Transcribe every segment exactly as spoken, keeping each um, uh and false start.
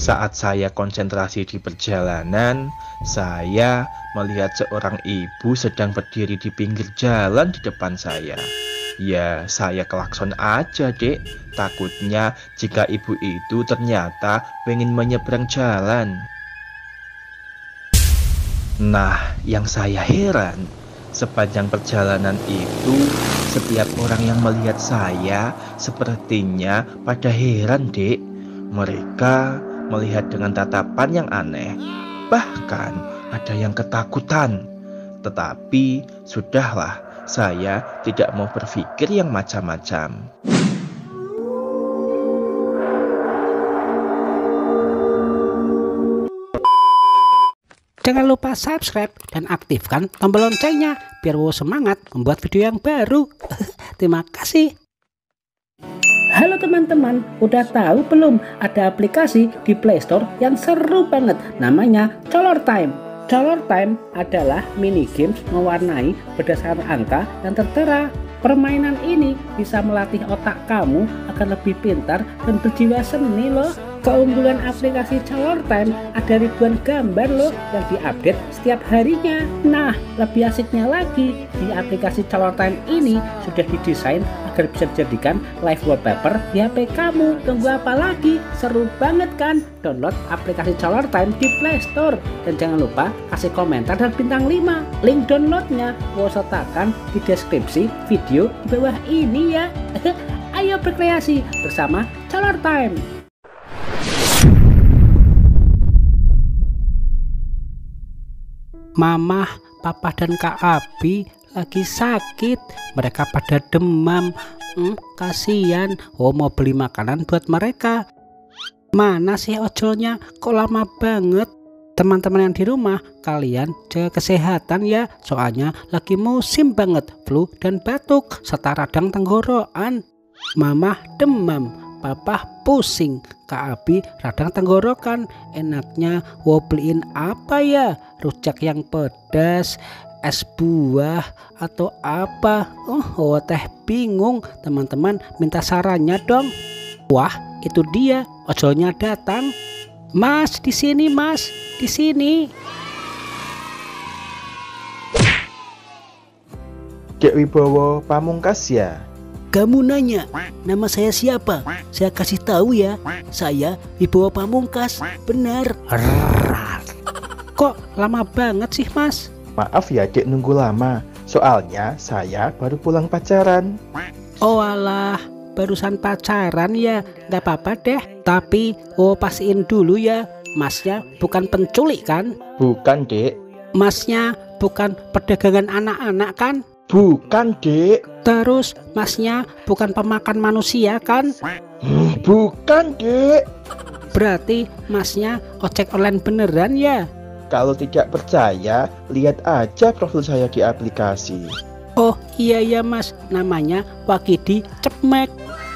Saat saya konsentrasi di perjalanan, saya melihat seorang ibu sedang berdiri di pinggir jalan di depan saya. Ya, saya klakson aja, Dek. Takutnya jika ibu itu ternyata pengen menyeberang jalan. Nah, yang saya heran, sepanjang perjalanan itu, setiap orang yang melihat saya sepertinya pada heran, Dek. Mereka melihat dengan tatapan yang aneh. Bahkan ada yang ketakutan. Tetapi sudahlah, saya tidak mau berpikir yang macam-macam. Jangan lupa subscribe dan aktifkan tombol loncengnya biar Wow semangat membuat video yang baru. Terima kasih. Halo teman-teman, udah tahu belum ada aplikasi di Play Store yang seru banget, namanya Color Time. Color Time adalah mini games mewarnai berdasarkan angka yang tertera. Permainan ini bisa melatih otak kamu agar lebih pintar dan berjiwa seni loh. Keunggulan aplikasi Color Time, ada ribuan gambar loh yang diupdate setiap harinya. Nah, lebih asiknya lagi, di aplikasi Color Time ini sudah didesain agar bisa dijadikan live wallpaper di H P kamu. Tunggu apa lagi? Seru banget kan? Download aplikasi Color Time di Play Store. Dan jangan lupa kasih komentar dan bintang lima. Link downloadnya Wow sertakan di deskripsi video di bawah ini ya. Ayo berkreasi bersama Color Time. Mama, Papa, dan Kak Abi lagi sakit. Mereka pada demam. Hmm, kasihan. Oh, mau beli makanan buat mereka. Mana sih ojolnya? Kok lama banget? Teman-teman yang di rumah, kalian jaga kesehatan ya. Soalnya lagi musim banget flu dan batuk serta radang tenggorokan. Mama demam, Papa pusing, Kak Abi radang tenggorokan. Enaknya Wow beliin apa ya? Rujak yang pedas, es buah, atau apa? Oh, Wow teh bingung. Teman-teman minta sarannya dong. Wah, itu dia, ojolnya datang. Mas, di sini Mas, di sini. Dek Wibowo Pamungkas ya? Kamu nanya, nama saya siapa? Saya kasih tahu ya, saya Wibowo Pamungkas. Benar. Kok lama banget sih Mas? Maaf ya Dek nunggu lama, soalnya saya baru pulang pacaran. Oh alah, barusan pacaran ya, gak apa-apa deh. Tapi oh pastiin dulu ya, Masnya bukan penculik kan? Bukan Dek. Masnya bukan perdagangan anak-anak kan? Bukan Dek. Terus Masnya bukan pemakan manusia kan? Hmm, bukan Dek. Berarti Masnya ojek online beneran ya? Kalau tidak percaya, lihat aja profil saya di aplikasi. Oh iya ya Mas, namanya Wakidi Cepmek.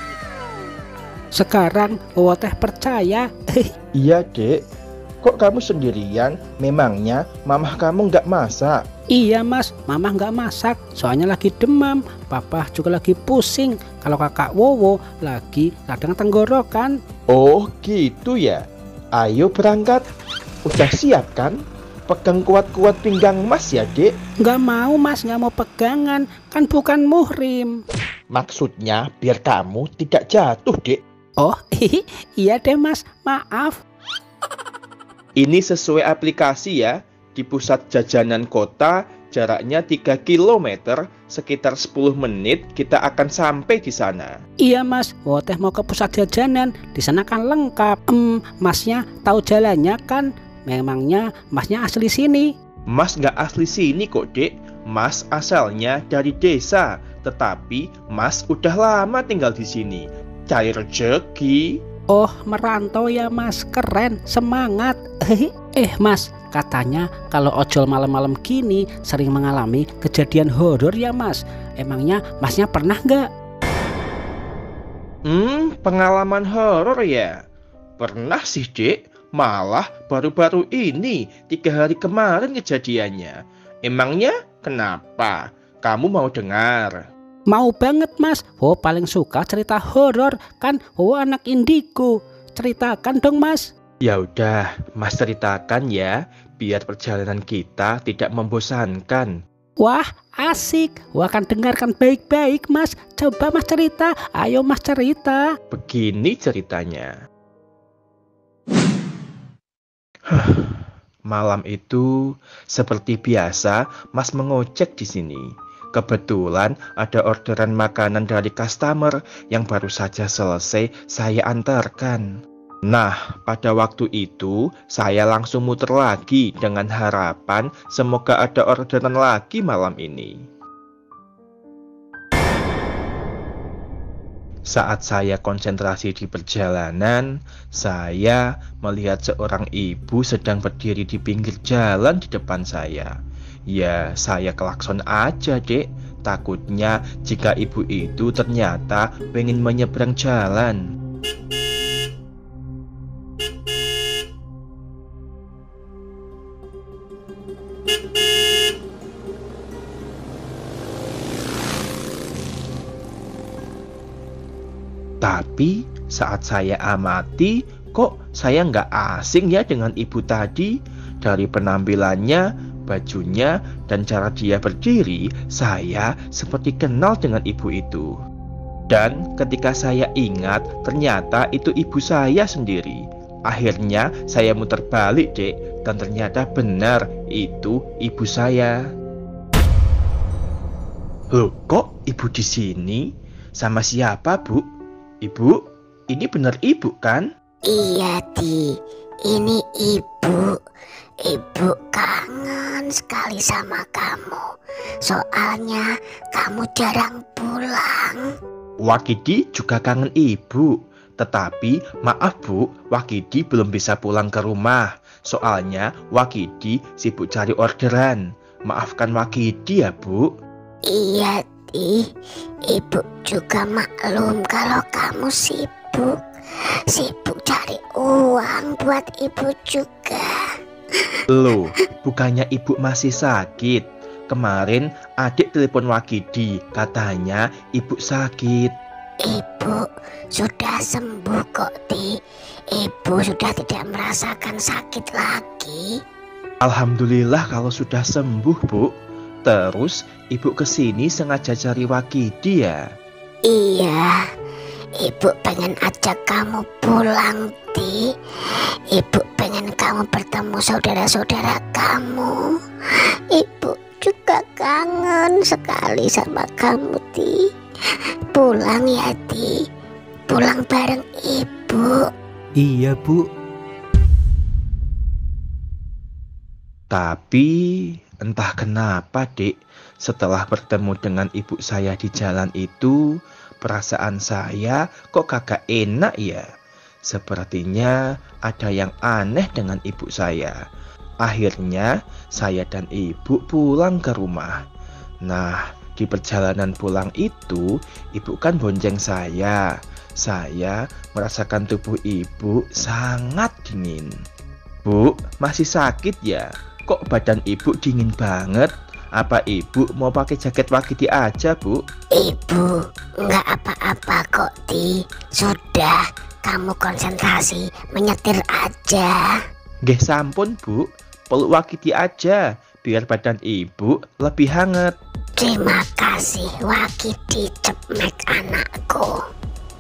Sekarang Wow teh percaya. Iya Dek. Kok kamu sendirian? Memangnya mamah kamu nggak masak? Iya Mas, Mama nggak masak, soalnya lagi demam. Papa juga lagi pusing. Kalau kakak Wowo lagi radang tenggorokan. Oh gitu ya. Ayo berangkat. Udah siap kan? Pegang kuat-kuat pinggang Mas ya Dek. Nggak mau Mas, nggak mau pegangan. Kan bukan muhrim. Maksudnya biar kamu tidak jatuh Dek. Oh iya deh Mas, maaf. Ini sesuai aplikasi ya. Di pusat jajanan kota, jaraknya tiga kilometer, sekitar sepuluh menit kita akan sampai di sana. Iya Mas, Wow teh mau ke pusat jajanan, di sana kan lengkap. Hmm, Masnya tahu jalannya kan? Memangnya Masnya asli sini? Mas nggak asli sini kok Dek. Mas asalnya dari desa, tetapi Mas udah lama tinggal di sini. Cari rezeki. Oh, merantau ya Mas, keren, semangat. Eh Mas, katanya kalau ojol malam-malam gini sering mengalami kejadian horor ya Mas. Emangnya Masnya pernah nggak? Hmm, pengalaman horor ya? Pernah sih Dek. Malah baru-baru ini, tiga hari kemarin kejadiannya. Emangnya kenapa? Kamu mau dengar? Mau banget Mas, Wow paling suka cerita horor. Kan Wow anak indigo. Ceritakan dong Mas. Ya udah, Mas ceritakan ya, biar perjalanan kita tidak membosankan. Wah, asik. Wah, akan dengarkan baik-baik, Mas. Coba Mas cerita. Ayo Mas cerita. Begini ceritanya. Malam itu, seperti biasa, Mas mengojek di sini. Kebetulan ada orderan makanan dari customer yang baru saja selesai saya antarkan. Nah, pada waktu itu saya langsung muter lagi dengan harapan semoga ada orderan lagi malam ini. Saat saya konsentrasi di perjalanan, saya melihat seorang ibu sedang berdiri di pinggir jalan di depan saya. Ya, saya klakson aja, Dek. Takutnya jika ibu itu ternyata pengen menyeberang jalan. Tapi saat saya amati, kok saya nggak asing ya dengan ibu tadi. Dari penampilannya, bajunya, dan cara dia berdiri, saya seperti kenal dengan ibu itu. Dan ketika saya ingat, ternyata itu ibu saya sendiri. Akhirnya saya muter balik, Dek, dan ternyata benar itu ibu saya. Loh, kok ibu di sini? Sama siapa, Bu? Ibu, ini benar ibu kan? Iya, Di. Ini ibu. Ibu kangen sekali sama kamu. Soalnya kamu jarang pulang. Wakidi juga kangen ibu. Tetapi maaf Bu, Wakidi belum bisa pulang ke rumah. Soalnya Wakidi sibuk cari orderan. Maafkan Wakidi ya, Bu. Iya, Di. Ibu juga maklum kalau kamu sibuk. Sibuk cari uang buat ibu juga. Loh, bukannya ibu masih sakit? Kemarin adik telepon Wakidi, katanya ibu sakit. Ibu sudah sembuh kok, Di. Ibu sudah tidak merasakan sakit lagi. Alhamdulillah kalau sudah sembuh, Bu. Terus ibu kesini sengaja cari Wakidi ya? Iya, ibu pengen ajak kamu pulang, Di. Ibu pengen kamu bertemu saudara-saudara kamu. Ibu juga kangen sekali sama kamu, Di. Pulang ya, Di. Pulang bareng ibu. Iya, Bu. Tapi entah kenapa, Dek, setelah bertemu dengan ibu saya di jalan itu, perasaan saya kok kagak enak ya. Sepertinya ada yang aneh dengan ibu saya. Akhirnya saya dan ibu pulang ke rumah. Nah, di perjalanan pulang itu, ibu kan bonceng saya. Saya merasakan tubuh ibu sangat dingin. Bu, masih sakit ya? Kok badan ibu dingin banget? Apa ibu mau pakai jaket Wakidi aja, Bu? Ibu, nggak apa-apa kok, Di. Sudah, kamu konsentrasi menyetir aja. Nggih sampun, Bu. Peluk Wakidi aja, biar badan ibu lebih hangat. Terima kasih, Wakidi Cepmek anakku.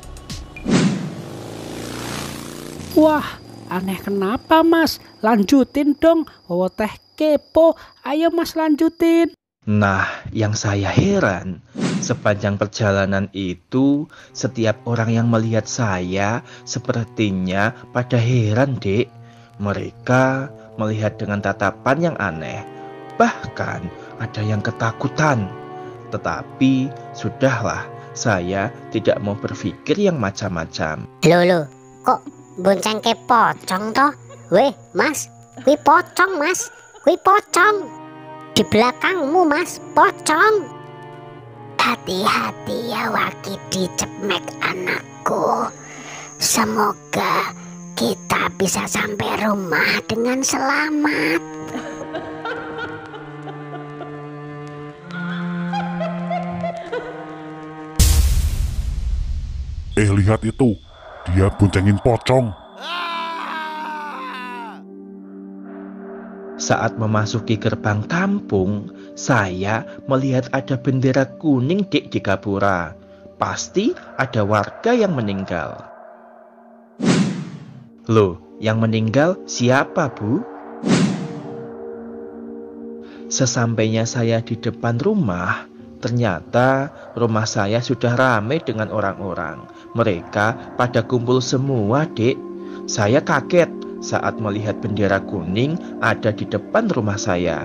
Wah, aneh kenapa Mas? Lanjutin dong. Oh teh kepo. Ayo Mas lanjutin. Nah, yang saya heran, sepanjang perjalanan itu, setiap orang yang melihat saya sepertinya pada heran, Dek. Mereka melihat dengan tatapan yang aneh. Bahkan ada yang ketakutan. Tetapi sudahlah, saya tidak mau berpikir yang macam-macam. Loh, loh, kok bonceng ke pocong toh? Weh, Mas, kui pocong, Mas. Kui pocong. Di belakangmu, Mas, pocong. Hati-hati ya, Wakidi Cepmek anakku. Semoga kita bisa sampai rumah dengan selamat. Eh, lihat itu, dia boncengin pocong. Saat memasuki gerbang kampung, saya melihat ada bendera kuning Dek di gapura. Pasti ada warga yang meninggal. Loh, yang meninggal siapa, Bu? Sesampainya saya di depan rumah, ternyata rumah saya sudah ramai dengan orang-orang. Mereka pada kumpul semua, Dek. Saya kaget saat melihat bendera kuning ada di depan rumah saya.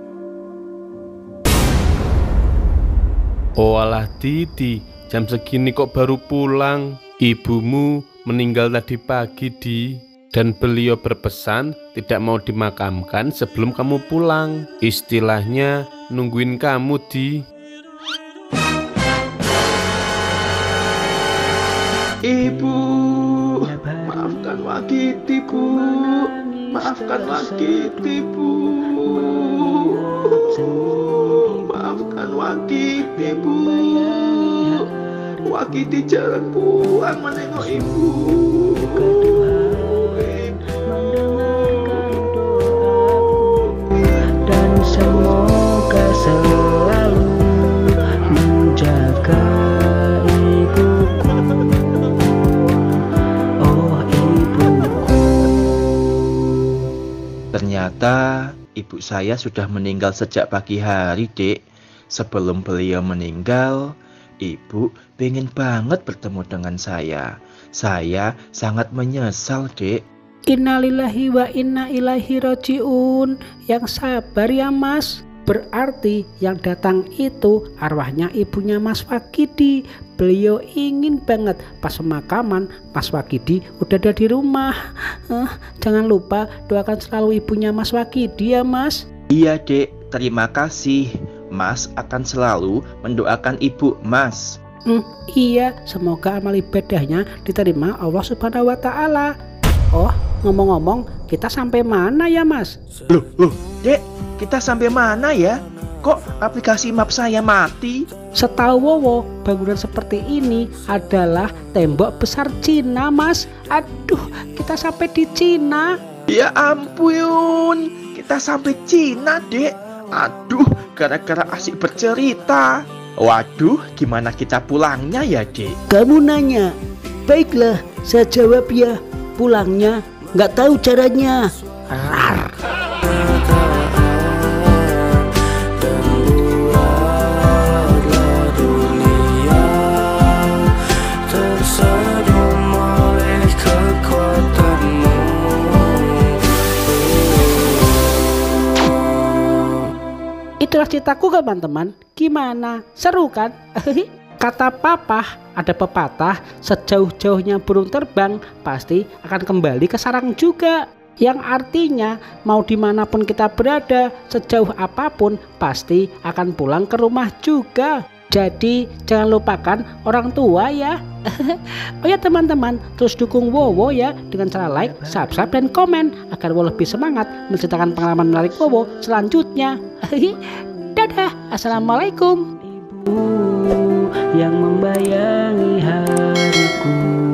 Oh alah Didi, jam segini kok baru pulang? Ibumu meninggal tadi pagi, Di. Dan beliau berpesan tidak mau dimakamkan sebelum kamu pulang. Istilahnya nungguin kamu, Di. Ibu, maafkan Wakiti, Bu. Maafkan Wakiti, Bu. Maafkan Wakiti, Bu. Wakiti jarang pulang menengok Ibu. Dan semoga selalu menjaga ibuku. Oh ibuku. Ternyata ibu saya sudah meninggal sejak pagi hari, Dek. Sebelum beliau meninggal, ibu pengen banget bertemu dengan saya. Saya sangat menyesal, Dek. Innalillahi wa inna ilaihi rojiun. Yang sabar ya Mas. Berarti yang datang itu arwahnya ibunya Mas Wakidi. Beliau ingin banget pas pemakaman Mas Wakidi udah ada di rumah. eh, Jangan lupa doakan selalu ibunya Mas Wakidi ya Mas. Iya, Dek. Terima kasih. Mas akan selalu mendoakan ibu Mas. Hmm, iya, semoga amal ibadahnya diterima Allah Subhanahu wa Ta'ala. Oh, ngomong-ngomong, kita sampai mana ya Mas? Loh, loh, Dek, kita sampai mana ya? Kok aplikasi map saya mati? Setahu Wowo, bangunan seperti ini adalah tembok besar Cina Mas. Aduh, kita sampai di Cina. Ya ampun, kita sampai Cina, Dek. Aduh, gara-gara asik bercerita. Waduh, gimana kita pulangnya ya, Dek? Kamu nanya, baiklah, saya jawab ya. Pulangnya nggak tahu caranya. Rar. Itulah ceritaku teman-teman. Gimana? Seru kan? Kata papa, ada pepatah, sejauh-jauhnya burung terbang pasti akan kembali ke sarang juga. Yang artinya mau dimanapun kita berada, sejauh apapun pasti akan pulang ke rumah juga. Jadi jangan lupakan orang tua ya. Oh ya teman-teman, terus dukung Wowo ya dengan cara like, subscribe, dan komen agar Wowo lebih semangat menceritakan pengalaman menarik Wowo selanjutnya. Dadah, assalamualaikum. Yang membayangi hariku.